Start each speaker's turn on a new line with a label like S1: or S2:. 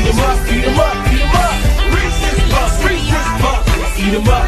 S1: Eat 'em up, eat 'em up, eat 'em up. Reeses Puffs, Reeses Puffs. Eat 'em up,